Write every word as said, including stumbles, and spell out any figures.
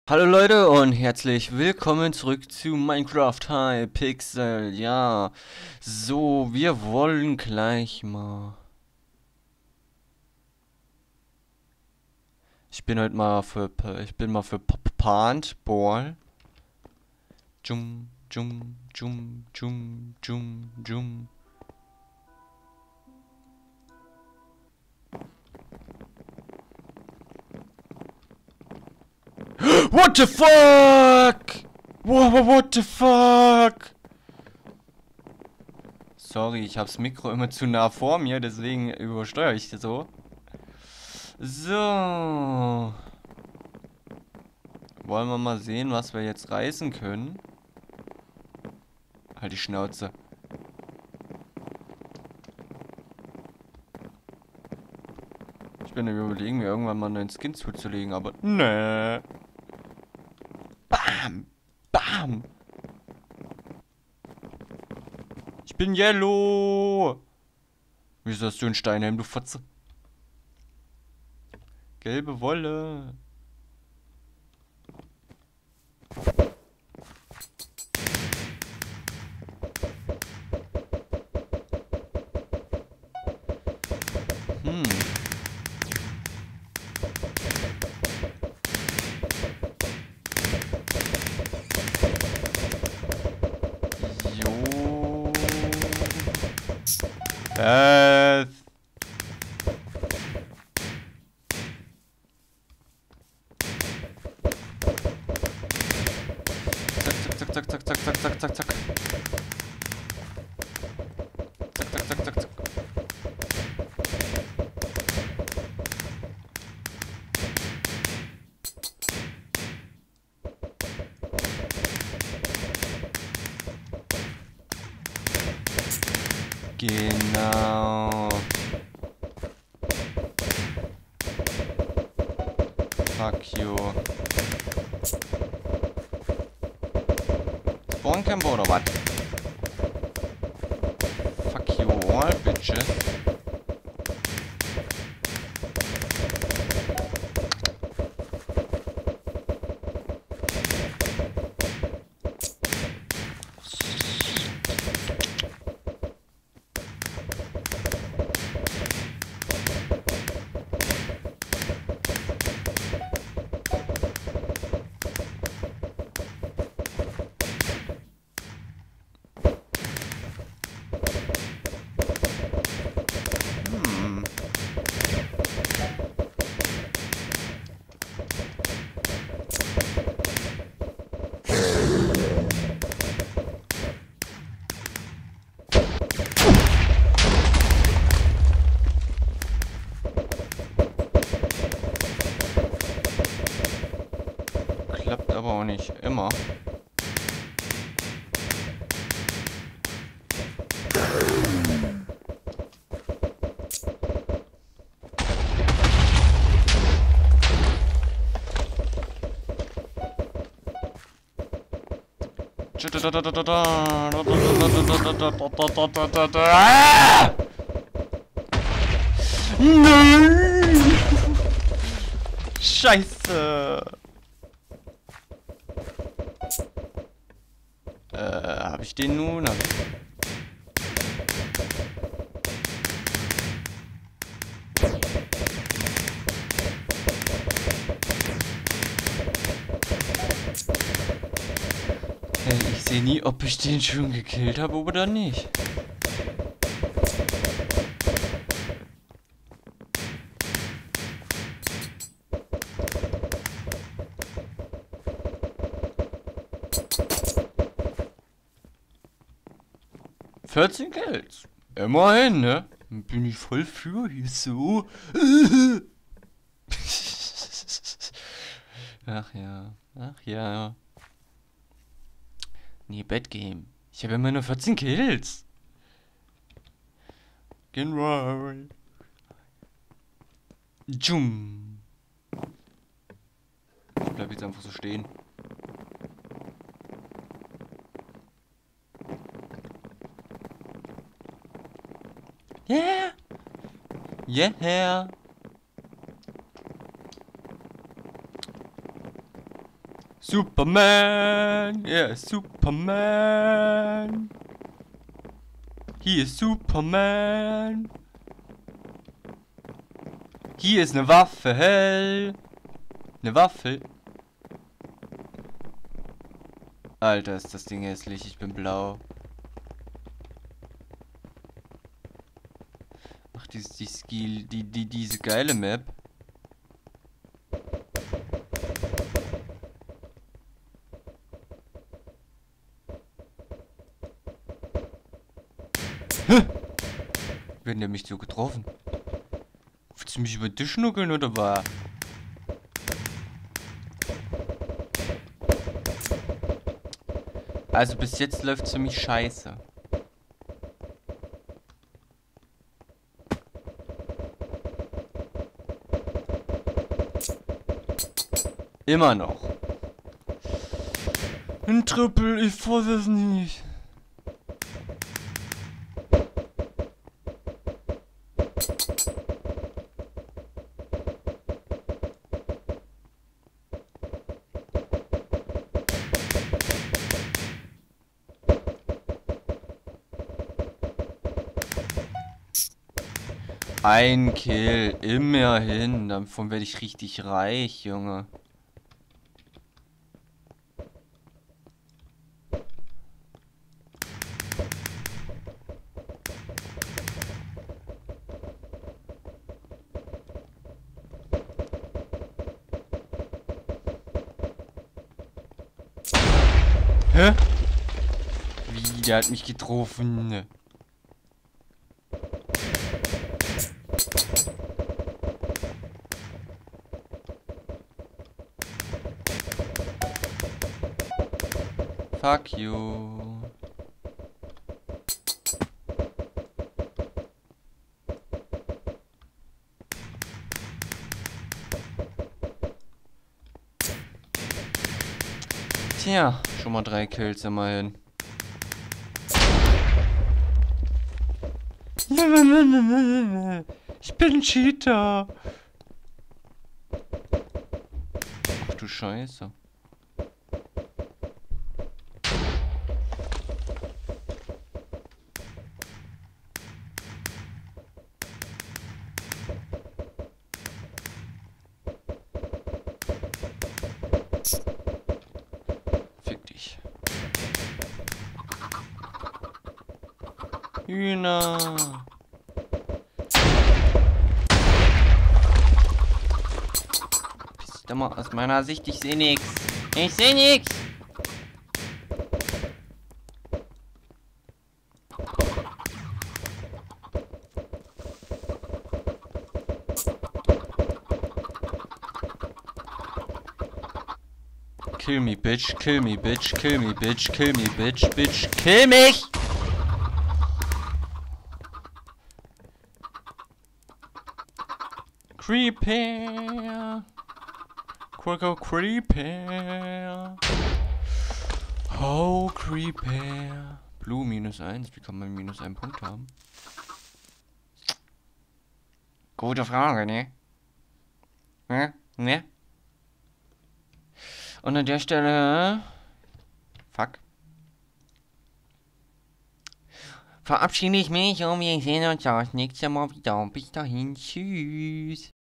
Hallo Leute und herzlich willkommen zurück zu Minecraft Hypixel. Ja, so, wir wollen gleich mal. Ich bin heute mal für, ich bin mal für Paintball. Jum, jum, jum, jum, jum, jum. What the fuck? What, what the fuck? Sorry, ich hab's Mikro immer zu nah vor mir, deswegen übersteuere ich so. So. Wollen wir mal sehen, was wir jetzt reißen können? Halt die Schnauze. Ich bin am Überlegen, mir irgendwann mal einen neuen Skin zuzulegen, aber nee. Bam! Bam! Ich bin Yellow! Wieso hast du einen Steinhelm, du Fotze? Gelbe Wolle. Hm. Jo. Äh. Zack, zack, zack, zack, zack, zack, zack, zack. Zack, zack, zack, zack, zack. Genau. Fuck you. Spawncamper oder was? Fuck you all, bitches. Hm. Klappt aber auch nicht immer. Ah! Nein! Scheiße! Äh, hab ich den nun? Hab ich... Hey, ich sehe nie, ob ich den schon gekillt habe oder nicht. vierzehn Kills. Immerhin, ne? Bin ich voll für hier so. Ach ja, ach ja. Nee, Bad Game. Ich habe immer nur vierzehn Kills. Genau. Jum. Ich bleib jetzt einfach so stehen. Yeah. Yeah. Superman, er ist Superman. Hier ist Superman. Hier ist eine Waffe, hell. Eine Waffe. Alter, ist das Ding hässlich, ich bin blau. Ach, die, die, die, die, die, diese geile Map. Hä? Wie hat der mich so getroffen? Willst du mich über den Tisch schnuckeln oder was? Also bis jetzt läuft es für mich scheiße. Immer noch. Ein Triple, ich weiß es nicht. Ein Kill, immerhin. Davon werde ich richtig reich, Junge. Hä? Wie, der hat mich getroffen. Fuck you. Tja, schon mal drei Kills immerhin. Ich bin ein Cheater. Ach du Scheiße. Fick dich. Hühner. Piss dich mal aus meiner Sicht, ich seh nix. Ich seh nix. Kill me, bitch, kill me, bitch, kill me, bitch, kill me, bitch, bitch, kill mich! Creeper! Quicker Creeper! Oh, Creeper! Blue minus eins, wie kann man minus einen Punkt haben? Gute Frage, ne? Ne? Ne? Und an der Stelle... Fuck. Verabschiede ich mich und wir sehen uns das nächste Mal wieder. Bis dahin, tschüss.